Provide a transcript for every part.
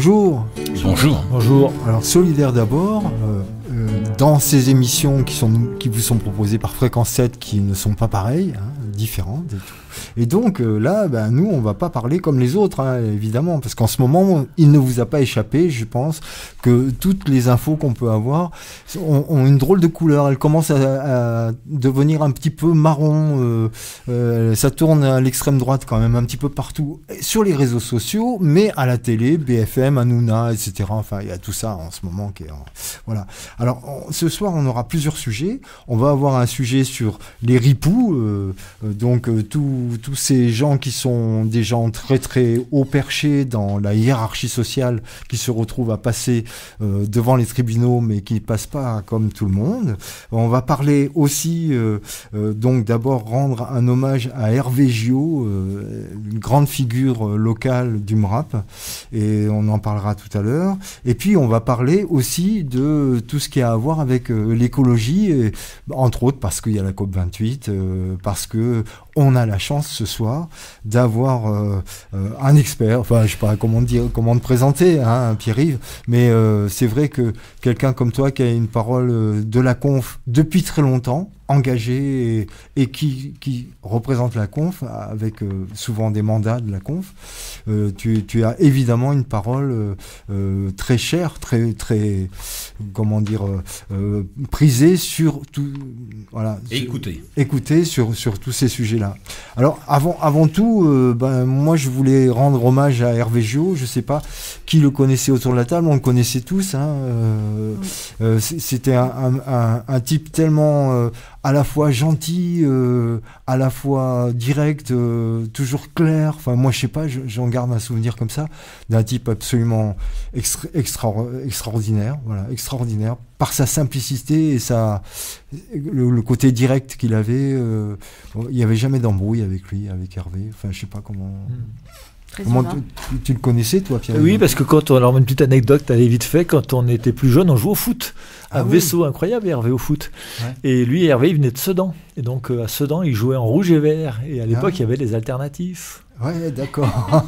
Bonjour. Bonjour. Bonjour. Alors Solidaire d'abord, dans ces émissions qui vous sont proposées par Fréquence 7 qui ne sont pas pareilles, différentes et tout. Et donc là, nous, on va pas parler comme les autres, évidemment, parce qu'en ce moment, il ne vous a pas échappé, je pense, que toutes les infos qu'on peut avoir ont une drôle de couleur. Elles commencent à devenir un petit peu marron. Ça tourne à l'extrême droite quand même, un petit peu partout, sur les réseaux sociaux, mais à la télé, BFM, Hanouna, etc. Enfin, il y a tout ça en ce moment qui est... Voilà. Alors, ce soir, on aura plusieurs sujets. On va avoir un sujet sur les ripoux, donc tous ces gens qui sont des gens très très haut perchés dans la hiérarchie sociale, qui se retrouvent à passer devant les tribunaux, mais qui ne passent pas comme tout le monde. On va parler aussi, donc d'abord rendre un hommage à Hervé Gioux, une grande figure locale du MRAP, et on en parlera tout à l'heure. Et puis on va parler aussi de tout ce qui a à voir avec l'écologie, et, entre autres parce qu'il y a la COP28, parce que on a la chance ce soir d'avoir un expert, enfin je sais pas comment te présenter, Pierre-Yves, mais c'est vrai que quelqu'un comme toi qui a une parole de la conf depuis très longtemps, engagé et qui représente la conf avec souvent des mandats de la conf, tu as évidemment une parole très chère, très très comment dire prisée sur tout, voilà, écoutée sur tous ces sujets-là. Alors avant tout, moi je voulais rendre hommage à Hervé Gioux. Je sais pas qui le connaissait autour de la table, on le connaissait tous. C'était un type tellement à la fois gentil, à la fois direct, toujours clair. Enfin, moi, je sais pas, j'en garde un souvenir comme ça, d'un type absolument extraordinaire, voilà, extraordinaire, par sa simplicité et le côté direct qu'il avait. Il n'y avait jamais d'embrouille avec lui, avec Hervé. Enfin, je sais pas comment... Comment tu le connaissais, toi, Pierre? Oui, parce que alors une petite anecdote, allez vite fait, quand on était plus jeune, on jouait au foot. Un vaisseau incroyable, Hervé, au foot. Ouais. Et lui, Hervé, il venait de Sedan. Et donc, à Sedan, il jouait en rouge et vert. Et à l'époque, il y avait les alternatifs. Ouais, d'accord.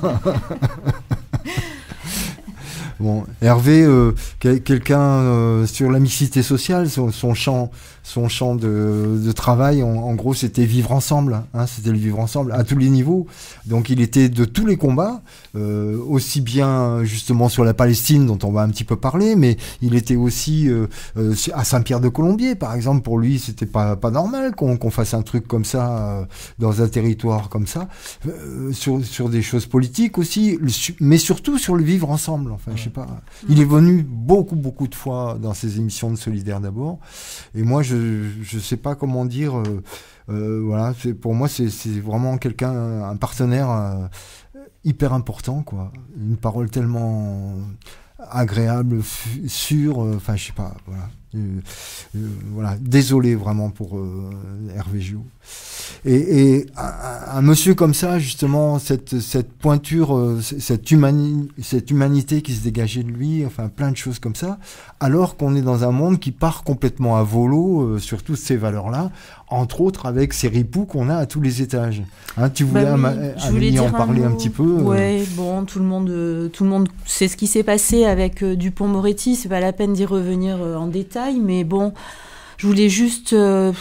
Bon, Hervé, quelqu'un sur la mixité sociale, son champ de travail, en gros, c'était vivre ensemble. C'était le vivre ensemble à tous les niveaux. Donc, il était de tous les combats, aussi bien justement sur la Palestine, dont on va un petit peu parler, mais il était aussi à Saint-Pierre-de-Colombier, par exemple. Pour lui, c'était pas normal qu'on fasse un truc comme ça dans un territoire comme ça, sur des choses politiques aussi, mais surtout sur le vivre ensemble. Enfin, je sais pas. Il est venu beaucoup de fois dans ces émissions de Solidaire d'abord, et moi je sais pas comment dire, voilà, pour moi c'est vraiment un partenaire hyper important, quoi. Une parole tellement agréable, sûre, enfin je sais pas, voilà. Voilà, désolé vraiment pour Hervé Gioux. Et un monsieur comme ça, justement, cette pointure, cette humanité qui se dégageait de lui, enfin plein de choses comme ça, alors qu'on est dans un monde qui part complètement à volo sur toutes ces valeurs-là, entre autres avec ces ripoux qu'on a à tous les étages. Tu voulais, Amélie, en parler un petit peu. Oui, bon, tout le monde sait ce qui s'est passé avec Dupond-Moretti, c'est pas la peine d'y revenir en détail, mais bon, je voulais juste...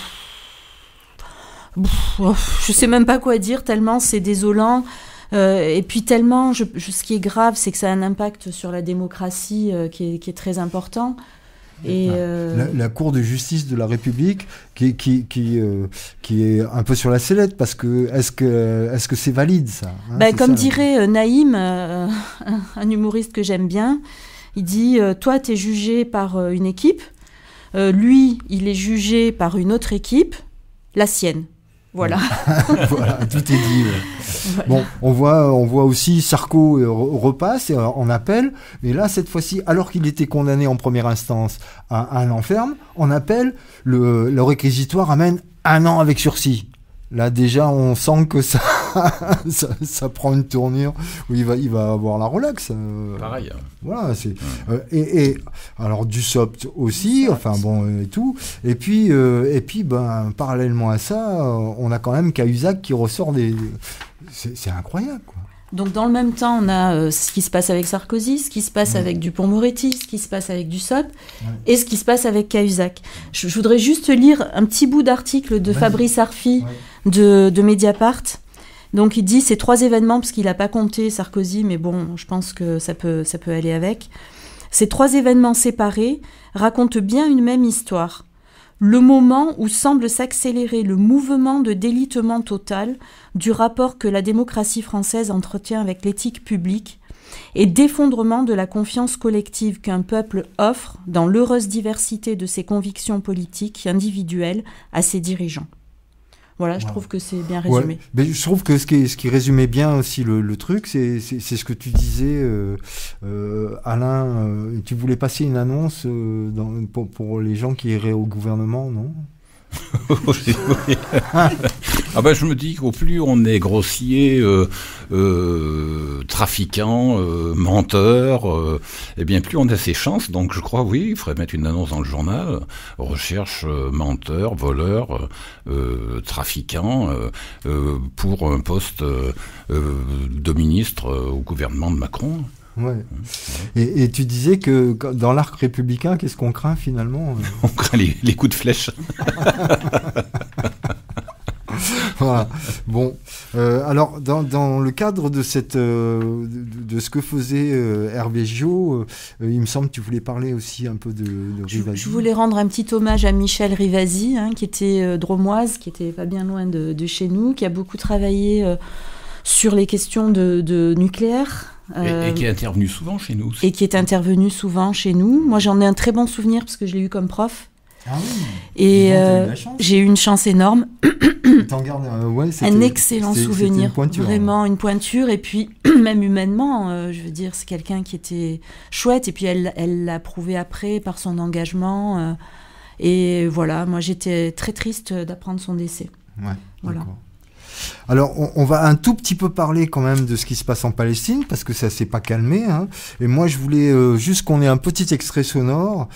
je sais même pas quoi dire, tellement c'est désolant. Et puis tellement, ce qui est grave, c'est que ça a un impact sur la démocratie qui est très important. Et la Cour de justice de la République qui est un peu sur la sellette, parce que est-ce que c'est valide, ça, comme dirait Naïm, un humoriste que j'aime bien, il dit toi t'es jugé par une équipe, lui il est jugé par une autre équipe, la sienne. Voilà. Voilà, tout est dit. Ouais. Voilà. Bon, on voit aussi Sarko repasse en appel, mais là, cette fois-ci, alors qu'il était condamné en première instance à un enferme, en appel, le réquisitoire amène 1 an avec sursis. Là, déjà, on sent que ça prend une tournure où il va avoir la relax. Pareil. Voilà, c'est et alors Dussopt aussi, enfin bon, et tout. Et puis parallèlement à ça, on a quand même Cahuzac qui ressort c'est incroyable, quoi. Donc dans le même temps, on a ce qui se passe avec Sarkozy, ce qui se passe avec Dupond-Moretti, ce qui se passe avec Dussopt et ce qui se passe avec Cahuzac. Je voudrais juste lire un petit bout d'article de Fabrice Arfi de Mediapart. Donc il dit ces 3 événements, parce qu'il n'a pas compté Sarkozy, mais bon, je pense que ça peut aller avec. Ces 3 événements séparés racontent bien une même histoire. Le moment où semble s'accélérer le mouvement de délitement total du rapport que la démocratie française entretient avec l'éthique publique et d'effondrement de la confiance collective qu'un peuple offre dans l'heureuse diversité de ses convictions politiques individuelles à ses dirigeants. Voilà, je trouve que c'est bien résumé. Ouais, mais je trouve que ce qui résumait bien aussi le truc, c'est ce que tu disais, Alain. Tu voulais passer une annonce pour les gens qui iraient au gouvernement, non ? Ah ben je me dis qu'au plus on est grossier, trafiquant, menteur, et bien plus on a ses chances. Donc je crois, oui, il faudrait mettre une annonce dans le journal, recherche menteur, voleur, trafiquant, pour un poste de ministre au gouvernement de Macron. Ouais. Et tu disais que dans l'arc républicain, qu'est-ce qu'on craint finalement ? On craint les coups de flèche. Voilà. Bon, alors dans le cadre de cette de ce que faisait Hervé Gioult, il me semble que tu voulais parler aussi un peu de Rivasi. Je voulais rendre un petit hommage à Michel Rivasi, qui était drômoise, qui était pas bien loin de chez nous, qui a beaucoup travaillé sur les questions de nucléaire. Et qui est intervenu souvent chez nous aussi. Et qui est intervenu souvent chez nous. Moi, j'en ai un très bon souvenir parce que je l'ai eu comme prof. Ah oui. Et j'ai eu une chance énorme. T'en gardes un excellent souvenir, vraiment une pointure. Et puis, même humainement, je veux dire, c'est quelqu'un qui était chouette. Et puis, elle l'a prouvé après par son engagement. Et voilà, moi, j'étais très triste d'apprendre son décès. Ouais, voilà. D'accord. Alors, on va un tout petit peu parler quand même de ce qui se passe en Palestine, parce que ça s'est pas calmé. Et moi, je voulais juste qu'on ait un petit extrait sonore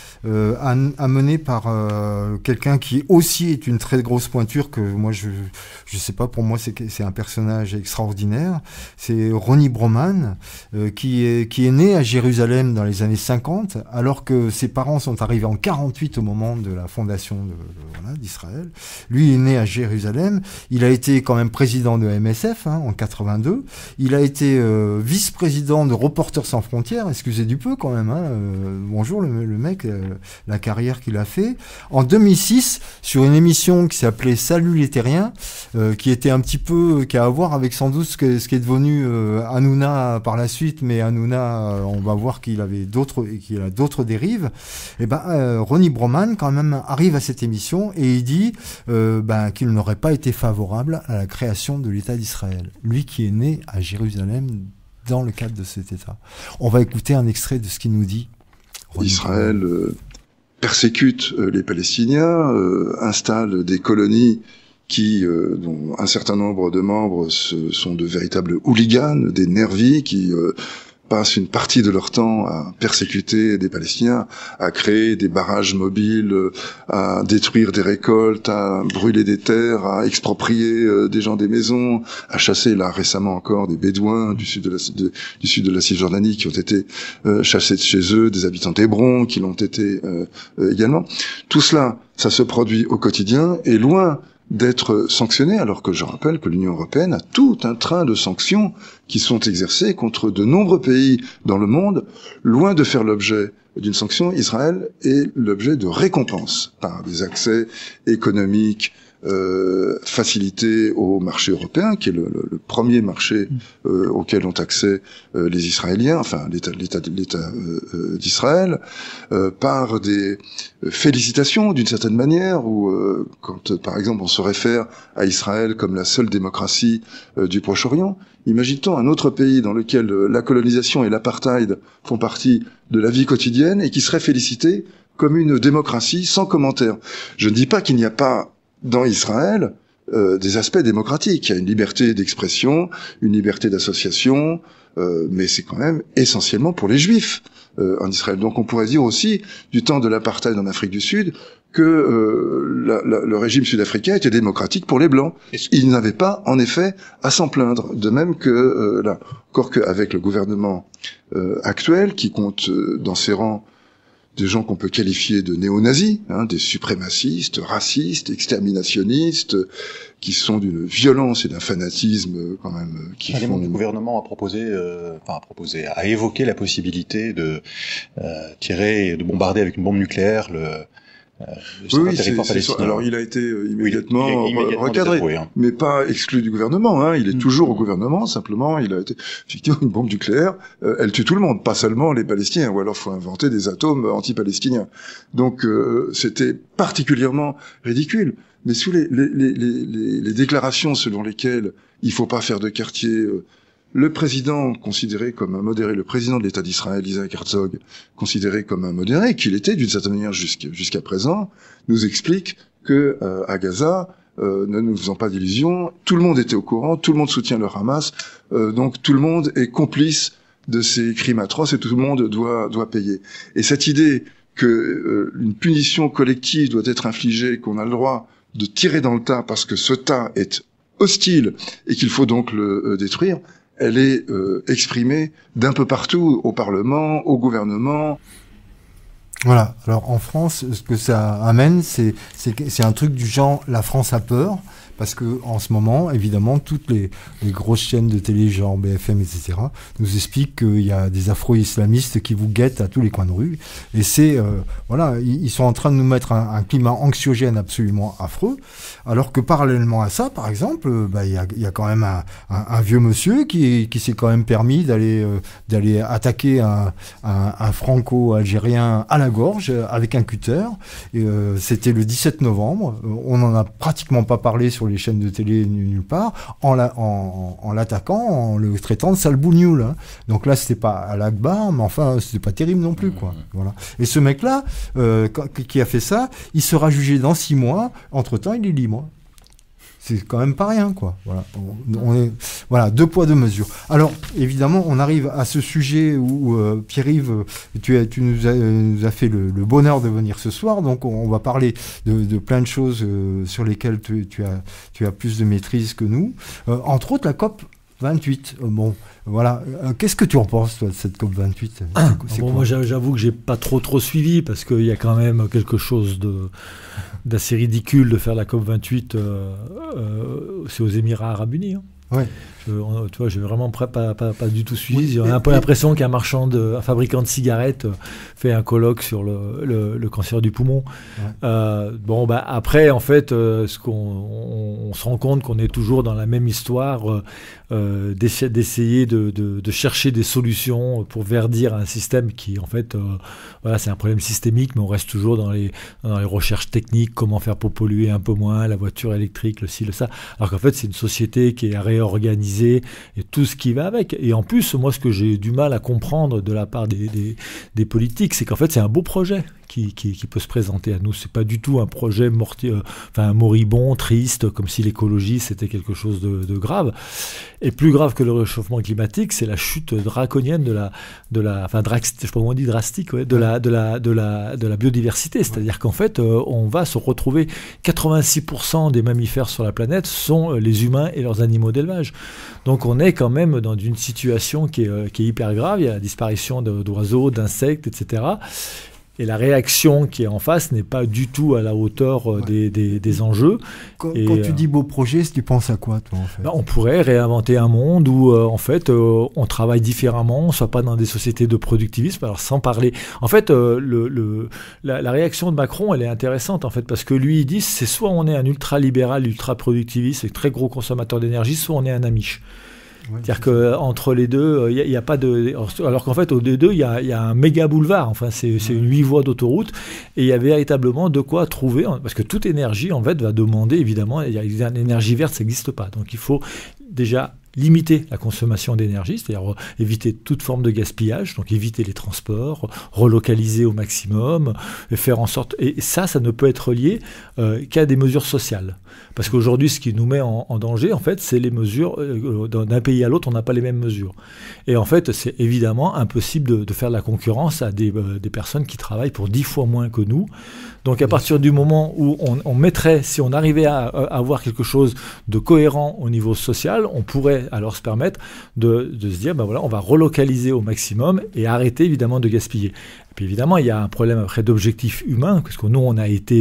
amené par quelqu'un qui aussi est une très grosse pointure, que moi, je sais pas, pour moi, c'est un personnage extraordinaire. C'est Ronnie Broman, qui est né à Jérusalem dans les années 50, alors que ses parents sont arrivés en 48 au moment de la fondation d'Israël. Lui est né à Jérusalem. Il a été quand même président de MSF en 82. Il a été vice-président de Reporters sans frontières, excusez du peu quand même. Bonjour le mec, la carrière qu'il a fait. En 2006, sur une émission qui s'appelait Salut les terriens, qui était un petit peu, qui a à voir avec sans doute ce qui est devenu Hanouna par la suite, mais Hanouna, on va voir qu'il a d'autres dérives. Et Ronnie Broman quand même arrive à cette émission et il dit qu'il n'aurait pas été favorable à la création de l'État d'Israël. Lui qui est né à Jérusalem dans le cadre de cet État. On va écouter un extrait de ce qu'il nous dit. Israël persécute les Palestiniens, installe des colonies dont un certain nombre de membres sont de véritables hooligans, des nervis qui passent une partie de leur temps à persécuter des Palestiniens, à créer des barrages mobiles, à détruire des récoltes, à brûler des terres, à exproprier des gens des maisons, à chasser là récemment encore des Bédouins du sud de la Cisjordanie qui ont été chassés de chez eux, des habitants d'Hébron qui l'ont été également. Tout cela, ça se produit au quotidien et loin d'être sanctionné, alors que je rappelle que l'Union européenne a tout un train de sanctions qui sont exercées contre de nombreux pays dans le monde. Loin de faire l'objet d'une sanction, Israël est l'objet de récompenses par des accès économiques facilités au marché européen, qui est le premier marché auquel ont accès les Israéliens, enfin l'État d'Israël, par des félicitations d'une certaine manière, où quand par exemple on se réfère à Israël comme la seule démocratie du Proche-Orient, imagine-t-on un autre pays dans lequel la colonisation et l'apartheid font partie de la vie quotidienne et qui serait félicité comme une démocratie sans commentaire. Je ne dis pas qu'il n'y a pas dans Israël des aspects démocratiques. Il y a une liberté d'expression, une liberté d'association, mais c'est quand même essentiellement pour les Juifs en Israël. Donc on pourrait dire aussi, du temps de l'apartheid en Afrique du Sud, que le régime sud-africain était démocratique pour les Blancs. Ils n'avaient pas, en effet, à s'en plaindre. De même que, encore qu'avec le gouvernement actuel, qui compte dans ses rangs des gens qu'on peut qualifier de néo-nazis, des suprémacistes, racistes, exterminationnistes, qui sont d'une violence et d'un fanatisme quand même. Le gouvernement a évoqué la possibilité de tirer, de bombarder avec une bombe nucléaire le territoire palestinien. Alors il a été immédiatement recadré, mais pas exclu du gouvernement. Il est toujours au gouvernement. Simplement, il a été effectivement une bombe nucléaire. Elle tue tout le monde, pas seulement les Palestiniens. Ou alors, faut inventer des atomes anti-palestiniens. Donc, c'était particulièrement ridicule. Mais sous les déclarations selon lesquelles il faut pas faire de quartier. Le président considéré comme un modéré, le président de l'État d'Israël, Isaac Herzog, considéré comme un modéré, qu'il était d'une certaine manière jusqu'à présent, nous explique que à Gaza, ne nous faisons pas d'illusions, tout le monde était au courant, tout le monde soutient le Hamas, donc tout le monde est complice de ces crimes atroces et tout le monde doit payer. Et cette idée que une punition collective doit être infligée, qu'on a le droit de tirer dans le tas parce que ce tas est hostile et qu'il faut donc le détruire, elle est exprimée d'un peu partout, au Parlement, au gouvernement. Voilà. Alors en France, ce que ça amène, c'est un truc du genre la France a peur, parce que en ce moment, évidemment, toutes les grosses chaînes de télé, genre BFM, etc., nous expliquent qu'il y a des afro-islamistes qui vous guettent à tous les coins de rue. Et c'est, ils sont en train de nous mettre un climat anxiogène absolument affreux, alors que parallèlement à ça, par exemple, il y a quand même un vieux monsieur qui s'est quand même permis d'aller attaquer un franco-algérien à la gorge avec un cutter. Et, c'était le 17 novembre. On n'en a pratiquement pas parlé sur les chaînes de télé nulle part, en l'attaquant, en le traitant de sale bougnoule. Donc là, c'était pas à l'Akbar, mais enfin, c'était pas terrible non plus, quoi. Voilà. Et ce mec-là, qui a fait ça, il sera jugé dans 6 mois. Entre-temps, il est libre. C'est quand même pas rien, quoi. Voilà. On est, voilà, 2 poids 2 mesures. Alors, évidemment, on arrive à ce sujet où Pierre-Yves, tu nous as fait le bonheur de venir ce soir. Donc, on va parler de plein de choses sur lesquelles tu as plus de maîtrise que nous. Entre autres, la COP 28. Bon, voilà. Qu'est-ce que tu en penses, toi, de cette COP 28 ? Moi, j'avoue que j'ai pas trop suivi, parce qu'il y a quand même quelque chose d'assez ridicule de faire la COP 28 c'est aux Émirats Arabes Unis. Ouais. Tu vois, j'ai vraiment pas du tout suivi. J'ai un peu l'impression qu'un fabricant de cigarettes fait un colloque sur le cancer du poumon. Ouais. Après, en fait, on se rend compte qu'on est toujours dans la même histoire d'essayer de chercher des solutions pour verdir un système qui, en fait, c'est un problème systémique, mais on reste toujours dans les recherches techniques, comment faire pour polluer un peu moins, la voiture électrique, le ci, le ça. Alors qu'en fait, c'est une société qui est à réorganiser et tout ce qui va avec. Et en plus, moi, ce que j'ai du mal à comprendre de la part des politiques, c'est qu'en fait, c'est un beau projet qui peut se présenter à nous. C'est pas du tout un projet moribond, triste, comme si l'écologie c'était quelque chose de grave. Et plus grave que le réchauffement climatique, c'est la chute draconienne de la biodiversité. C'est-à-dire qu'en fait, on va se retrouver 86% des mammifères sur la planète sont les humains et leurs animaux d'élevage. Donc on est quand même dans une situation qui est hyper grave. Il y a la disparition d'oiseaux, d'insectes, etc. Et la réaction qui est en face n'est pas du tout à la hauteur des enjeux. Quand tu dis beau projet, tu penses à quoi, toi, en fait ? On pourrait réinventer un monde où, en fait, on travaille différemment, on ne soit pas dans des sociétés de productivisme. Alors, sans parler... En fait, la réaction de Macron, elle est intéressante, en fait, parce que lui, il dit, c'est soit on est un ultra-libéral, ultra-productiviste, et très gros consommateur d'énergie, soit on est un amiche. Ouais, c'est-à-dire qu'entre les deux, il n'y a pas de... Alors qu'en fait, au D2, il y a un méga boulevard. Enfin, c'est une 8 voies d'autoroute. Et il y a véritablement de quoi trouver... Parce que toute énergie, en fait, va demander, évidemment... L'énergie verte, ça n'existe pas. Donc, il faut déjà limiter la consommation d'énergie, c'est-à-dire éviter toute forme de gaspillage, donc éviter les transports, relocaliser au maximum, et faire en sorte... Et ça ne peut être lié qu'à des mesures sociales. Parce qu'aujourd'hui, ce qui nous met en danger, en fait, c'est les mesures... d'un pays à l'autre, on n'a pas les mêmes mesures. Et en fait, c'est évidemment impossible de faire de la concurrence à des personnes qui travaillent pour 10 fois moins que nous. Donc à partir du moment où on mettrait, si on arrivait à avoir quelque chose de cohérent au niveau social, on pourrait alors se permettre de se dire, ben voilà, on va relocaliser au maximum et arrêter évidemment de gaspiller. Et puis évidemment, il y a un problème après d'objectifs humains, parce que nous, on a été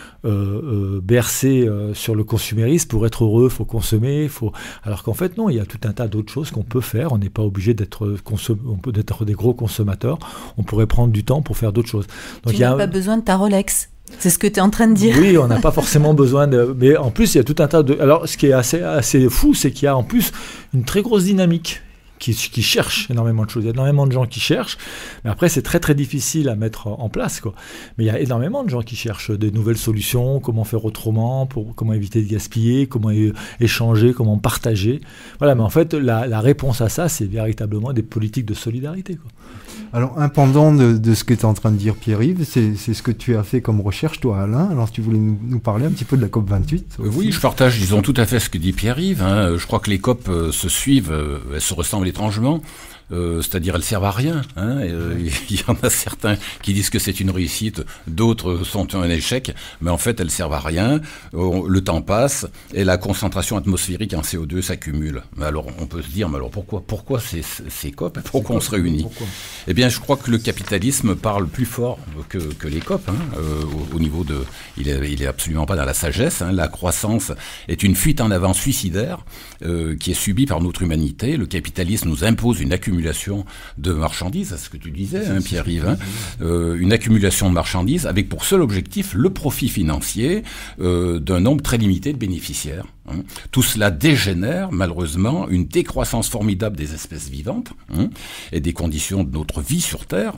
bercé sur le consumérisme. Pour être heureux, il faut consommer. Alors qu'en fait, non, il y a tout un tas d'autres choses qu'on peut faire. On n'est pas obligé d'être des gros consommateurs. On pourrait prendre du temps pour faire d'autres choses. Donc, tu n'as pas besoin de ta Rolex. C'est ce que tu es en train de dire. Oui, on n'a pas forcément besoin de... Mais en plus, il y a tout un tas de... Alors, ce qui est assez fou, c'est qu'il y a en plus une très grosse dynamique qui cherchent énormément de choses. Il y a énormément de gens qui cherchent, mais après, c'est très, très difficile à mettre en place, quoi. Mais il y a énormément de gens qui cherchent des nouvelles solutions, comment faire autrement, comment éviter de gaspiller, comment échanger, comment partager. Voilà, mais en fait, la réponse à ça, c'est véritablement des politiques de solidarité, quoi. Alors, un pendant de ce que tu es en train de dire, Pierre-Yves, c'est ce que tu as fait comme recherche, toi, Alain. Alors, si tu voulais nous parler un petit peu de la COP28. Oui, je partage, disons, tout à fait ce que dit Pierre-Yves. Hein. Je crois que les COP se suivent, elles se ressemblent étrangement. C'est-à-dire elles servent à rien. Hein. Il y en a certains qui disent que c'est une réussite, d'autres sont un échec, mais en fait elles servent à rien. Le temps passe et la concentration atmosphérique en CO2 s'accumule. Mais alors on peut se dire, mais alors pourquoi ces COP, pourquoi on se réunit? Eh bien je crois que le capitalisme parle plus fort que les COP. Hein. Au niveau de, il est absolument pas dans la sagesse. Hein. La croissance est une fuite en avant suicidaire qui est subie par notre humanité. Le capitalisme nous impose une accumulation de marchandises, c'est ce que tu disais, hein, Pierre-Yves, hein, une accumulation de marchandises avec pour seul objectif le profit financier d'un nombre très limité de bénéficiaires. Hein. Tout cela dégénère, malheureusement, une décroissance formidable des espèces vivantes et des conditions de notre vie sur Terre,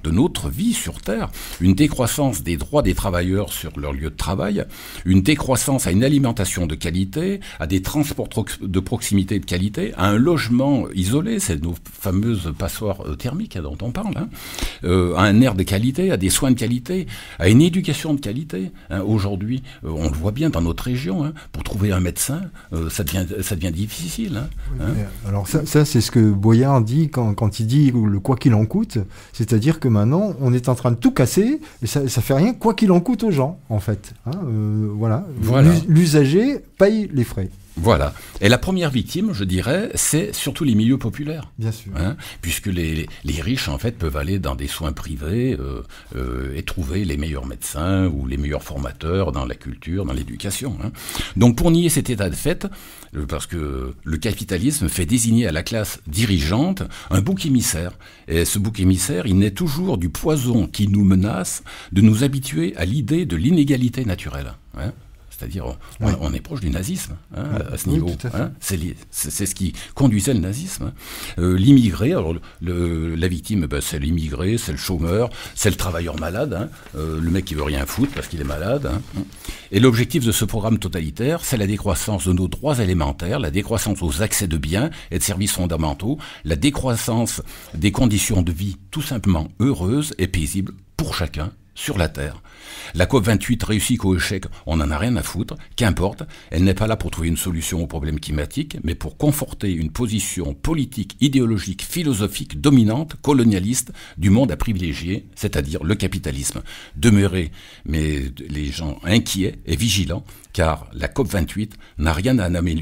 une décroissance des droits des travailleurs sur leur lieu de travail, une décroissance à une alimentation de qualité, à des transports de proximité de qualité, à un logement isolé, c'est nos fameuses passoires thermiques dont on parle, hein, à un air de qualité, à des soins de qualité, à une éducation de qualité. Hein. Aujourd'hui, on le voit bien dans notre région, hein, pour trouver un médecin, ça devient difficile. Hein. Oui, alors ça c'est ce que Boyard dit quand il dit le quoi qu'il en coûte, c'est-à-dire que maintenant on est en train de tout casser et ça fait rien quoi qu'il en coûte aux gens en fait. Hein, voilà. L'usager paye les frais. Voilà. Et la première victime, je dirais, c'est surtout les milieux populaires. Bien sûr. Hein, puisque les riches, en fait, peuvent aller dans des soins privés et trouver les meilleurs médecins ou les meilleurs formateurs dans la culture, dans l'éducation. Hein. Donc, pour nier cet état de fait, parce que le capitalisme fait désigner à la classe dirigeante un bouc émissaire. Et ce bouc émissaire, il naît toujours du poison qui nous menace de nous habituer à l'idée de l'inégalité naturelle. Hein. C'est-à-dire, on est proche du nazisme hein, à ce niveau. Hein, c'est ce qui conduisait le nazisme. Hein. L'immigré, alors la victime, c'est l'immigré, c'est le chômeur, c'est le travailleur malade, hein, le mec qui veut rien foutre parce qu'il est malade. Hein. Et l'objectif de ce programme totalitaire, c'est la décroissance de nos droits élémentaires, la décroissance aux accès de biens et de services fondamentaux, la décroissance des conditions de vie tout simplement heureuses et paisibles pour chacun sur la Terre. La COP28 réussit qu'au échec, on n'en a rien à foutre, qu'importe, elle n'est pas là pour trouver une solution aux problèmes climatiques, mais pour conforter une position politique, idéologique, philosophique, dominante, colonialiste du monde à privilégier, c'est-à-dire le capitalisme. Demeurez, mais les gens inquiets et vigilants, car la COP28 n'a rien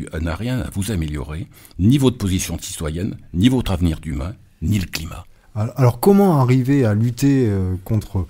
à vous améliorer, ni votre position citoyenne, ni votre avenir d'humain, ni le climat. Alors comment arriver à lutter contre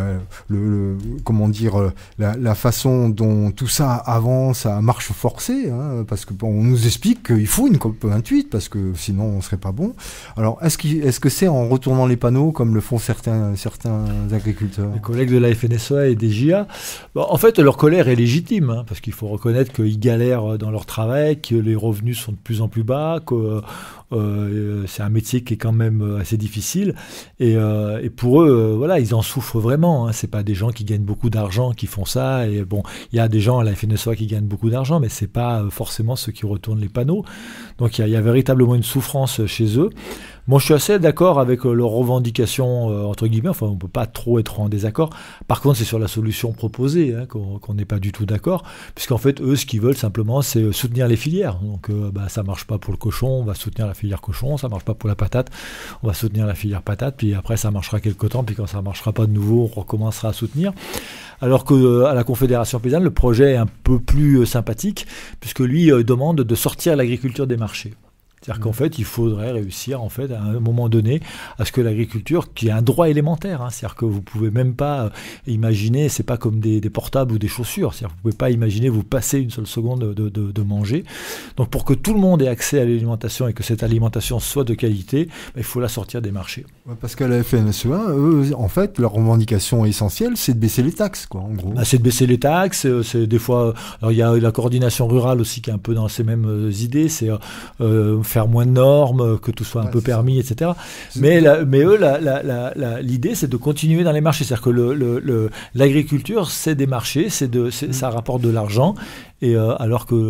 la façon dont tout ça avance à marche forcée, hein, parce que on nous explique qu'il faut une COP28 parce que sinon on serait pas bon. Alors est-ce que c'est en retournant les panneaux comme le font certains agriculteurs? Les collègues de la FNSEA et des JA, en fait leur colère est légitime, hein, parce qu'il faut reconnaître qu'ils galèrent dans leur travail, que les revenus sont de plus en plus bas, que C'est un métier qui est quand même assez difficile. Et pour eux, voilà, ils en souffrent vraiment. Hein. C'est pas des gens qui gagnent beaucoup d'argent qui font ça. Et bon, il y a des gens à la FNSEA qui gagnent beaucoup d'argent, mais c'est pas forcément ceux qui retournent les panneaux. Donc il y a véritablement une souffrance chez eux. Moi, je suis assez d'accord avec leurs revendications, entre guillemets. Enfin, on ne peut pas trop être en désaccord. Par contre, c'est sur la solution proposée qu'on n'est pas du tout d'accord. Puisqu'en fait, eux, ce qu'ils veulent simplement, c'est soutenir les filières. Donc, ça ne marche pas pour le cochon, on va soutenir la filière cochon. Ça ne marche pas pour la patate, on va soutenir la filière patate. Puis après, ça marchera quelque temps. Puis quand ça ne marchera pas de nouveau, on recommencera à soutenir. Alors qu'à la Confédération paysanne, le projet est un peu plus sympathique, puisque lui demande de sortir l'agriculture des marchés. C'est-à-dire qu'en fait, il faudrait réussir, en fait, à un moment donné, à ce que l'agriculture, qui est un droit élémentaire, c'est-à-dire que vous ne pouvez même pas imaginer, c'est pas comme des portables ou des chaussures, c'est-à-dire que vous ne pouvez pas imaginer vous passer une seule seconde de manger. Donc pour que tout le monde ait accès à l'alimentation et que cette alimentation soit de qualité, il faut la sortir des marchés. Ouais, parce qu'à la FNSEA, eux, en fait, leur revendication essentielle, c'est de baisser les taxes, quoi, en gros. C'est de baisser les taxes, c'est des fois... Alors il y a la coordination rurale aussi qui est un peu dans ces mêmes idées, c'est... faire moins de normes, que tout soit un peu permis, etc. Mais eux, l'idée, c'est de continuer dans les marchés. C'est-à-dire que l'agriculture, c'est des marchés, ça rapporte de l'argent. Et alors que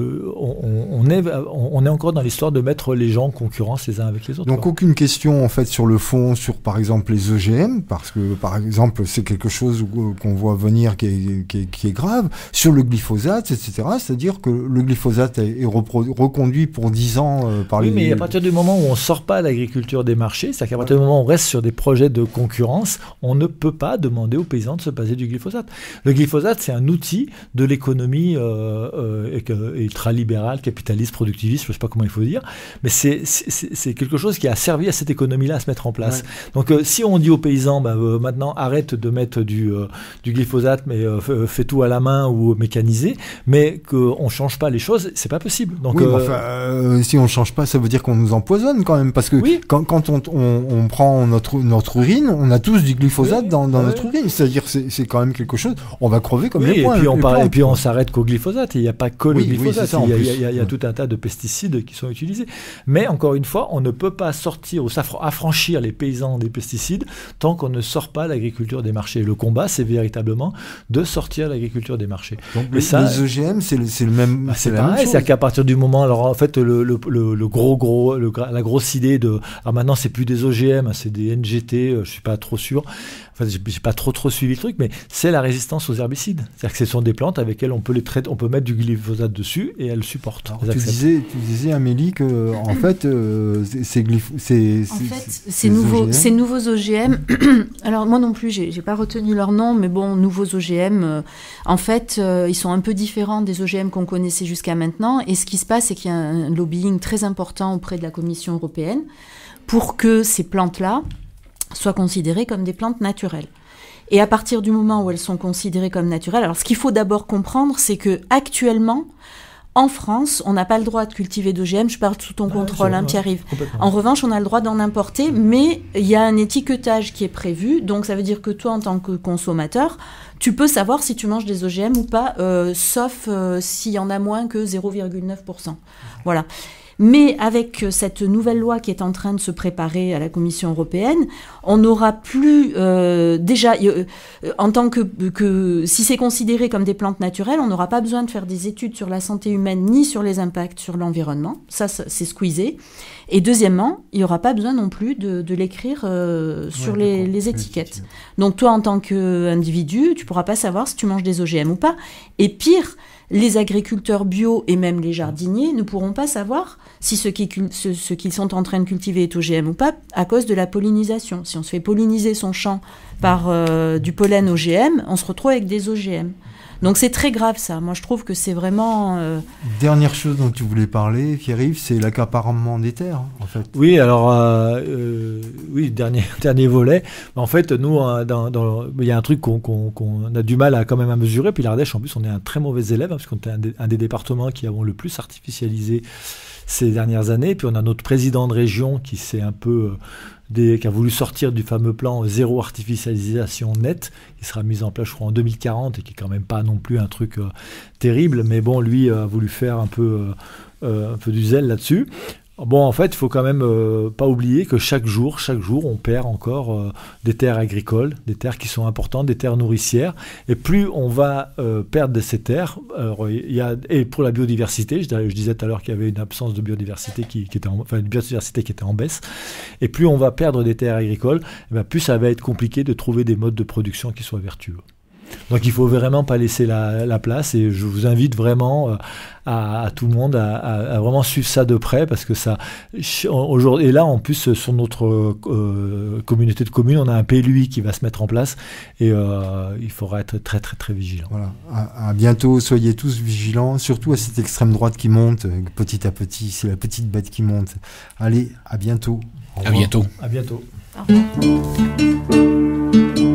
on est encore dans l'histoire de mettre les gens en concurrence les uns avec les autres. Donc aucune question en fait sur le fond, sur par exemple les OGM, parce que par exemple c'est quelque chose qu'on voit venir qui est grave, sur le glyphosate, etc. C'est-à-dire que le glyphosate est reconduit pour 10 ans par les... Oui, mais à partir du moment où on ne sort pas l'agriculture des marchés, c'est-à-dire qu'à partir du moment où on reste sur des projets de concurrence, on ne peut pas demander aux paysans de se passer du glyphosate. Le glyphosate, c'est un outil de l'économie ultralibéral, capitaliste, productiviste, je ne sais pas comment il faut dire, mais c'est quelque chose qui a servi à cette économie-là à se mettre en place. Ouais. Donc si on dit aux paysans, maintenant arrête de mettre du glyphosate, mais fais tout à la main ou mécanisé, mais qu'on ne change pas les choses, c'est pas possible. Donc, oui, si on ne change pas, ça veut dire qu'on nous empoisonne quand même, parce que quand on prend notre urine, on a tous du glyphosate dans notre urine, c'est-à-dire c'est quand même quelque chose, on va crever comme les poings. Et puis on s'arrête qu'au glyphosate. Il n'y a pas que le glyphosate, il y a tout un tas de pesticides qui sont utilisés. Mais encore une fois, on ne peut pas sortir ou affranchir les paysans des pesticides tant qu'on ne sort pas l'agriculture des marchés. Le combat, c'est véritablement de sortir l'agriculture des marchés. Donc les OGM, c'est le même. C'est pareil, c'est qu'à partir du moment, alors en fait, la grosse idée de, alors maintenant c'est plus des OGM, c'est des NGT, je suis pas trop sûr. Enfin, j'ai pas trop suivi le truc, mais c'est la résistance aux herbicides. C'est-à-dire que ce sont des plantes avec lesquelles on peut les traiter, on peut mettre du glyphosate dessus et elles supportent. Alors, tu disais Amélie que en fait ces nouveaux OGM. Alors moi non plus, j'ai pas retenu leur nom, mais bon, nouveaux OGM. En fait, ils sont un peu différents des OGM qu'on connaissait jusqu'à maintenant. Et ce qui se passe, c'est qu'il y a un lobbying très important auprès de la Commission européenne pour que ces plantes-là soient considérées comme des plantes naturelles. Et à partir du moment où elles sont considérées comme naturelles, alors ce qu'il faut d'abord comprendre, c'est que actuellement, en France, on n'a pas le droit de cultiver d'OGM. Je parle sous ton contrôle, Pierre-Yves. En revanche, on a le droit d'en importer, mais il y a un étiquetage qui est prévu. Donc, ça veut dire que toi, en tant que consommateur, tu peux savoir si tu manges des OGM ou pas, sauf s'il y en a moins que 0,9%. Voilà. Mais avec cette nouvelle loi qui est en train de se préparer à la Commission européenne, on n'aura plus en tant que si c'est considéré comme des plantes naturelles, on n'aura pas besoin de faire des études sur la santé humaine ni sur les impacts sur l'environnement. Ça c'est squeezé. Et deuxièmement, il n'y aura pas besoin non plus de l'écrire sur les étiquettes. Donc toi, en tant qu'individu, tu ne pourras pas savoir si tu manges des OGM ou pas. Et pire, les agriculteurs bio et même les jardiniers ne pourront pas savoir si ce qu'ils sont en train de cultiver est OGM ou pas à cause de la pollinisation. Si on se fait polliniser son champ par du pollen OGM, on se retrouve avec des OGM. Donc c'est très grave ça. Moi je trouve que c'est vraiment... Dernière chose dont tu voulais parler, Pierre-Yves, c'est l'accaparement des terres, en fait. Oui, alors, dernier volet. En fait, nous, il y a un truc qu'on a du mal à quand même à mesurer. Puis l'Ardèche, en plus, on est un très mauvais élève, parce qu'on est un des départements qui avons le plus artificialisé ces dernières années. Puis on a notre président de région qui s'est un peu... qui a voulu sortir du fameux plan zéro artificialisation nette, qui sera mis en place, je crois, en 2040, et qui est quand même pas non plus un truc terrible, mais bon, lui a voulu faire un peu du zèle là-dessus. Bon, en fait, il faut quand même pas oublier que chaque jour, on perd encore des terres agricoles, des terres qui sont importantes, des terres nourricières. Et plus on va perdre de ces terres, et pour la biodiversité, je disais tout à l'heure qu'il y avait une absence de biodiversité une biodiversité qui était en baisse. Et plus on va perdre des terres agricoles, plus ça va être compliqué de trouver des modes de production qui soient vertueux. Donc il faut vraiment pas laisser la place, et je vous invite vraiment à tout le monde à vraiment suivre ça de près, parce que ça aujourd'hui, et là en plus sur notre communauté de communes, on a un PLUI qui va se mettre en place, et il faudra être très très très vigilant. Voilà. À bientôt, soyez tous vigilants, surtout à cette extrême droite qui monte petit à petit, c'est la petite bête qui monte. Allez, à bientôt. À bientôt. À bientôt. Au revoir.